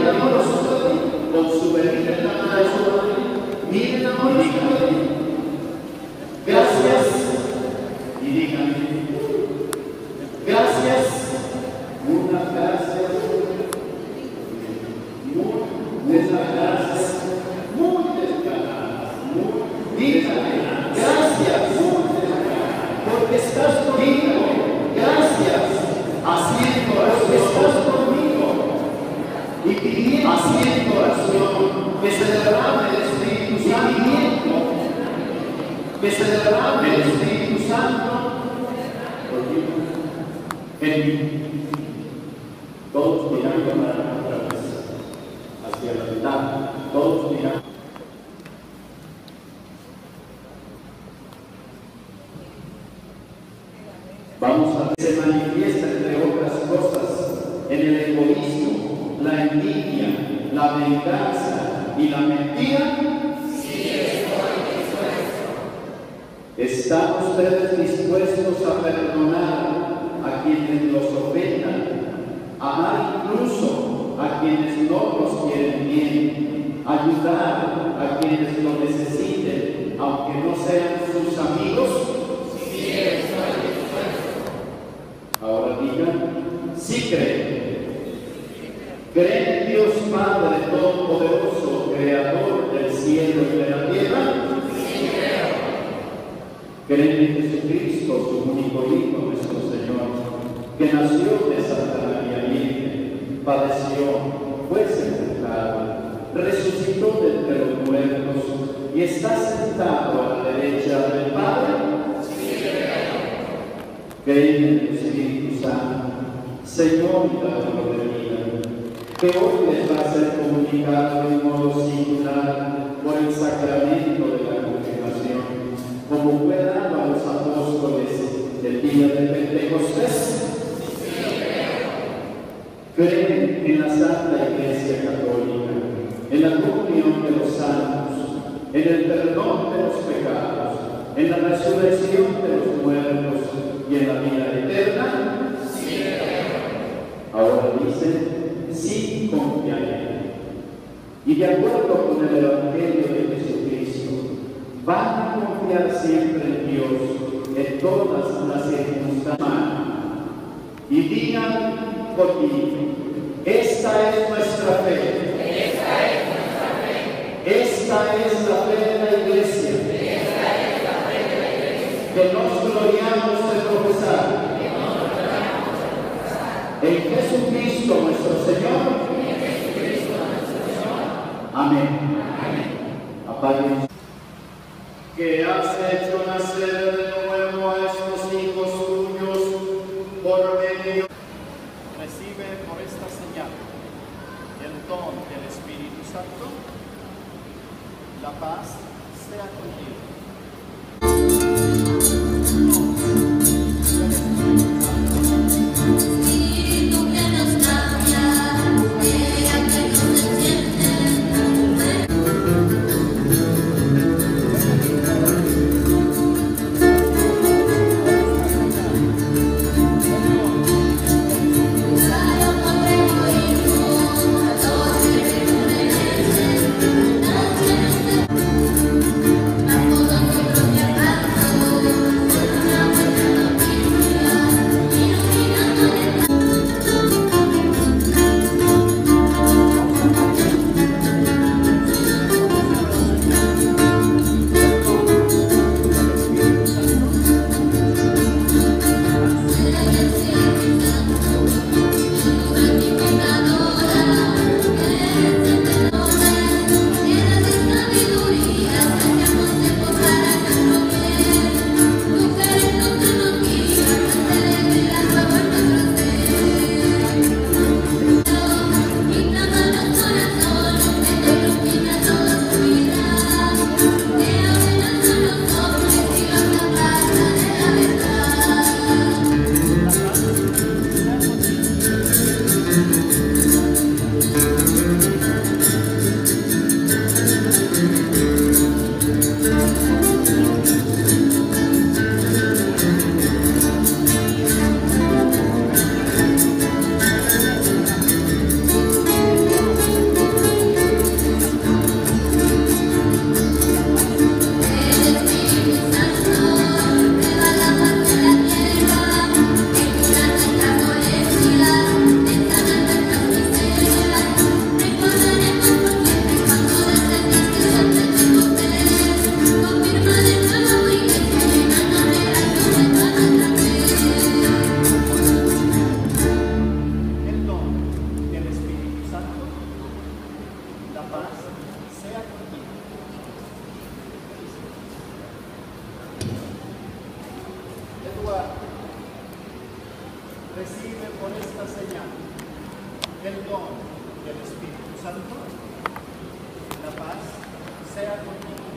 amoroso con su venida en la mano de su madre. Miren amoroso, gracias, y díganme, gracias, muchas gracias, muchas gracias, muchas gracias, díganme, gracias, porque estás conmigo, gracias, haciendo porque estás conmigo, y pidiendo, haciendo oración, que se derrame el Espíritu Santo, que se derrame el Espíritu Santo en mí. Todos mirando otra vez hacia la mitad, todos mirando. Vamos a ver, se manifiesta entre otras cosas en el egoísmo, la envidia, la venganza y la mentira. ¿Están ustedes dispuestos a perdonar a quienes los ofendan, amar incluso a quienes no los quieren bien, ayudar a quienes lo necesiten, aunque no sean sus amigos? Sí, estoy dispuesto. Ahora digan, sí creen. ¿Creen en Dios Padre Todopoderoso, Creador del cielo y de la tierra? Sí creo. ¿Creen en Jesucristo, su único Hijo, nuestro Señor, que nació de Santa María Virgen, padeció, fue sepultado, resucitó de entre los muertos y está sentado a la derecha del Padre? Sí creo. ¿Creen en el Espíritu Santo, Señor y dador de vida, que hoy les va a ser comunicado en modo singular por el sacramento de la confirmación, como fue dado a los apóstoles del día de Pentecostés? ¿Creen en la Santa Iglesia Católica, en la comunión de los santos, en el perdón de los pecados, en la resurrección de los muertos y en la vida eterna? Sí. Ahora dicen, sí confiaré. Y de acuerdo con el Evangelio de Jesucristo, van a confiar siempre en Dios en todas las circunstancias. Y digan conmigo, esta es nuestra fe. Esta es nuestra fe. Esta es la fe de la Iglesia. Esta es la fe de la Iglesia. Que nos gloriamos de profesar. En Jesucristo nuestro Señor. Amén. Apaguen. Que has hecho nacer de nuevo a estos hijos tuyos por medio. Recibe por esta señal el don del Espíritu Santo. La paz sea contigo. Amor del Espíritu Santo, la paz sea contigo.